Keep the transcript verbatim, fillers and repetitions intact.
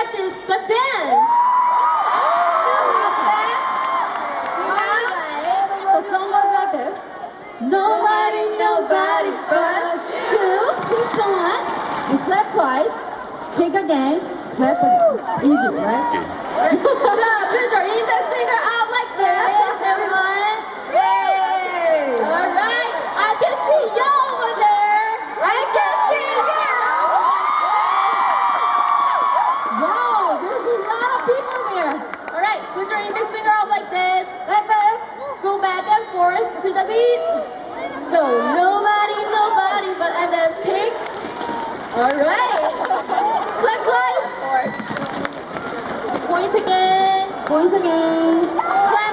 like this, but dance. The song goes like this. Nobody, nobody but you. Kick someone and clap twice. Kick again, clap again. Easy, right? So put your index finger out like this, everyone. Yay! All right, I can see you over there. I can see you! Wow, there's a lot of people there. All right, put your index finger up like this. Like this. Go back and forth to the beat. So nobody, nobody, but and then pick. All right. Clap twice. Point again. Point again. Clap.